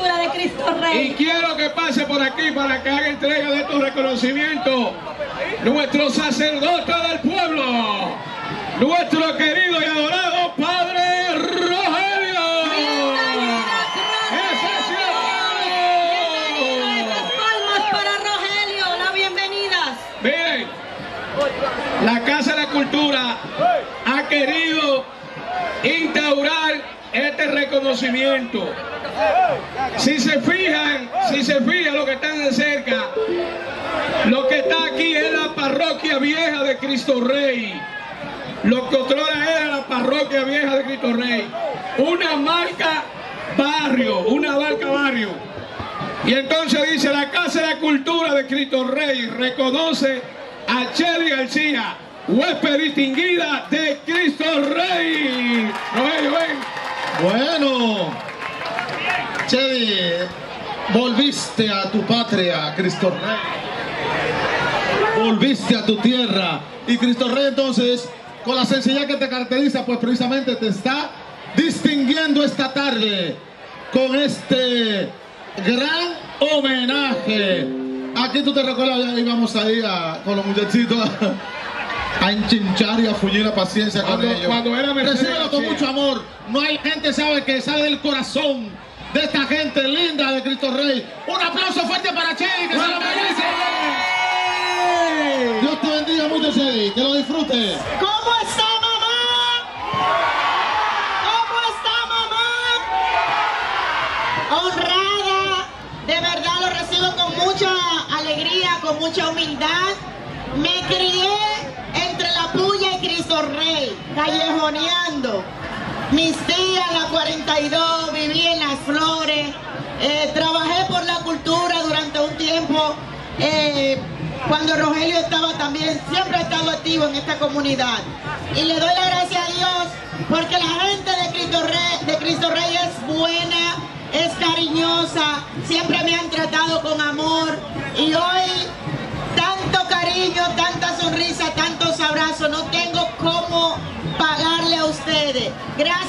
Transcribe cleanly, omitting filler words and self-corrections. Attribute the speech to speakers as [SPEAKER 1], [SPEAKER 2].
[SPEAKER 1] cultura de Cristo Rey.
[SPEAKER 2] Y quiero que pase por aquí para que haga entrega de tu reconocimiento nuestro sacerdote del pueblo, nuestro querido y adorado Padre Rogelio.
[SPEAKER 1] Esas palmas para Rogelio, las bienvenidas.
[SPEAKER 2] Miren, la Casa de la Cultura ha querido instaurar este reconocimiento. Si se fijan lo que están de cerca, lo que está aquí es la parroquia vieja de Cristo Rey. Lo que otrora era la parroquia vieja de Cristo Rey. Una marca barrio. Y entonces dice, la Casa de la Cultura de Cristo Rey reconoce a Chely García, huésped distinguida de Cristo Rey. Rogelio, ven.
[SPEAKER 3] Bueno, Chely, volviste a tu patria, Cristo Rey. Volviste a tu tierra. Y Cristo Rey, entonces, con la sencillez que te caracteriza, pues precisamente te está distinguiendo esta tarde con este gran homenaje. Aquí tú te recuerdas, ya íbamos ahí con los muchachitos a enchinchar y a fuñir la paciencia con ellos.
[SPEAKER 2] Cuando era
[SPEAKER 3] Recíbelo con mucho amor. No hay gente, sabe, que sale del corazón de esta gente linda de Cristo Rey. Un aplauso fuerte para Chely, que se lo merece. Dios te bendiga mucho, Chely, que lo disfrutes.
[SPEAKER 1] ¿Cómo está mamá? ¿Cómo está mamá? Honrada, de verdad lo recibo con mucha alegría, con mucha humildad. Me crié entre la puya y Cristo Rey, callejoneando. Mis tías, la 42, viví en Las Flores, trabajé por la cultura durante un tiempo. Cuando Rogelio estaba también, siempre ha estado activo en esta comunidad. Y le doy la gracia a Dios porque la gente de Cristo Rey es buena, es cariñosa, siempre me han tratado con amor. Y hoy, tanto cariño, tanta sonrisa, tantos abrazos, no tengo cómo pagarle a ustedes. Gracias.